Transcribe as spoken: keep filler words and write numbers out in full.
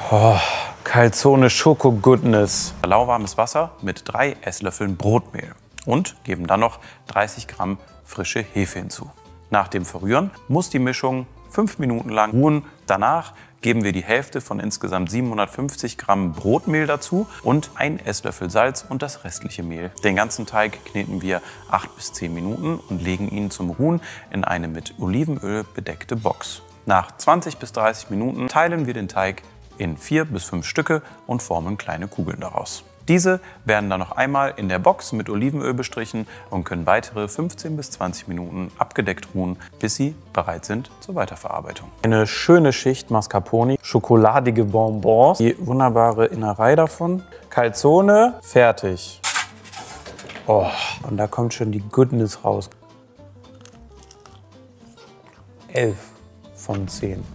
Oh, Calzone Schoko Goodness. Lauwarmes Wasser mit drei Esslöffeln Brotmehl und geben dann noch dreißig Gramm frische Hefe hinzu. Nach dem Verrühren muss die Mischung fünf Minuten lang ruhen. Danach geben wir die Hälfte von insgesamt siebenhundertfünfzig Gramm Brotmehl dazu und ein Esslöffel Salz und das restliche Mehl. Den ganzen Teig kneten wir acht bis zehn Minuten und legen ihn zum Ruhen in eine mit Olivenöl bedeckte Box. Nach zwanzig bis dreißig Minuten teilen wir den Teig in vier bis fünf Stücke und formen kleine Kugeln daraus. Diese werden dann noch einmal in der Box mit Olivenöl bestrichen und können weitere fünfzehn bis zwanzig Minuten abgedeckt ruhen, bis sie bereit sind zur Weiterverarbeitung. Eine schöne Schicht Mascarpone, schokoladige Bonbons, die wunderbare Innerei davon. Calzone, fertig. Oh, und da kommt schon die Goodness raus. elf von zehn.